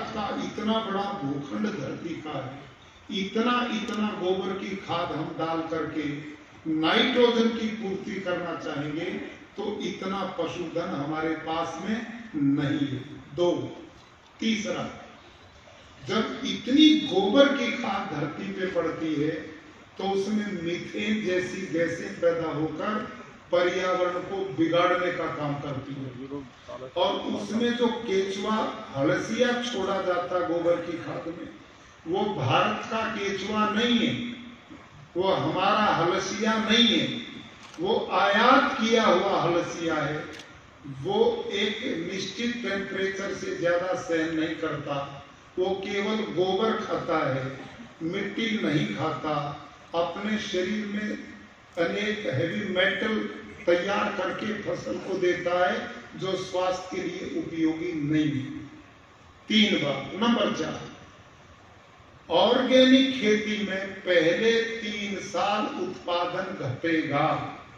भारत का इतना बड़ा भूखंड धरती का है, इतना इतना गोबर की खाद हम डाल करके नाइट्रोजन की पूर्ति करना चाहेंगे तो इतना पशुधन हमारे पास में नहीं है। दो, तीसरा, जब इतनी गोबर की खाद धरती पे पड़ती है तो उसमें मीथेन जैसी गैसें पैदा होकर पर्यावरण को बिगाड़ने का काम करती है। और उसमें जो केचुआ हलसिया छोड़ा जाता गोबर की खाद में, वो भारत का केचुआ नहीं है, वो हमारा हलसिया नहीं है, वो आयात किया हुआ हलसिया है। वो एक निश्चित टेम्परेचर से ज्यादा सहन नहीं करता, वो केवल गोबर खाता है, मिट्टी नहीं खाता, अपने शरीर में अनेक हैवी मेटल तैयार करके फसल को देता है जो स्वास्थ्य के लिए उपयोगी नहीं है। तीन बात। नंबर 4, ऑर्गेनिक खेती में पहले 3 साल उत्पादन घटेगा,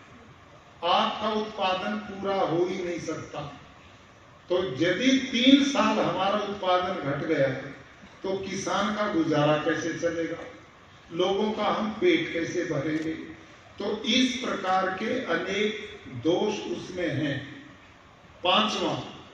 आपका उत्पादन पूरा हो ही नहीं सकता। तो यदि 3 साल हमारा उत्पादन घट गया तो किसान का गुजारा कैसे चलेगा, लोगों का हम पेट कैसे भरेंगे। तो इस प्रकार के अनेक दोष उसमें हैं। 5वां,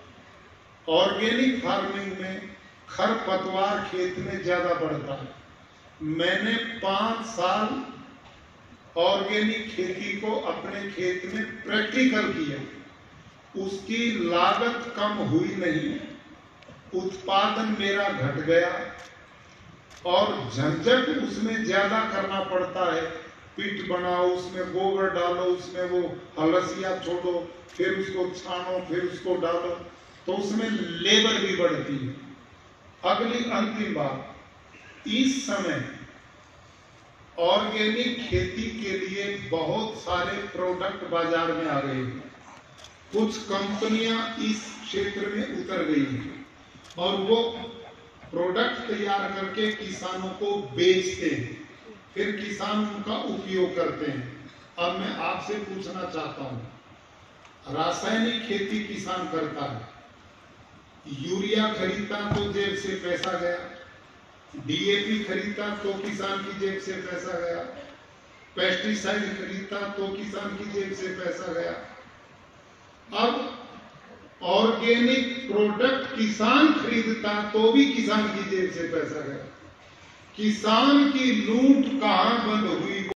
ऑर्गेनिक फार्मिंग में खरपतवार खेत में ज्यादा बढ़ता है। मैंने 5 साल ऑर्गेनिक खेती को अपने खेत में प्रैक्टिकल किया, उसकी लागत कम हुई नहीं, उत्पादन मेरा घट गया और झंझट उसमें ज्यादा करना पड़ता है। पिट बनाओ, उसमें गोबर डालो, उसमें वो हलसिया छोड़ो, फिर उसको छानो, फिर उसको डालो, तो उसमें लेबर भी बढ़ती है। अगली अंतिम बात, इस समय ऑर्गेनिक खेती के लिए बहुत सारे प्रोडक्ट बाजार में आ गए हैं। कुछ कंपनियां इस क्षेत्र में उतर गई हैं और वो प्रोडक्ट तैयार करके किसानों को बेचते हैं, फिर किसान उनका उपयोग करते हैं। अब मैं आपसे पूछना चाहता हूं, रासायनिक खेती किसान करता है, यूरिया खरीदता तो जेब से पैसा गया, डीएपी खरीदता तो किसान की जेब से पैसा गया, पेस्टिसाइड खरीदता तो किसान की जेब से पैसा गया। अब ऑर्गेनिक प्रोडक्ट किसान खरीदता तो भी किसान की जेब से पैसा गया। किसान की लूट कहां बंद हुई?